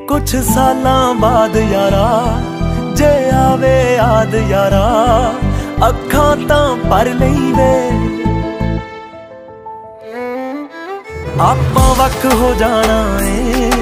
कुछ सालां बाद यारा जे आवे याद यारा अखां तां भर लई वे आपां वख हो जाना है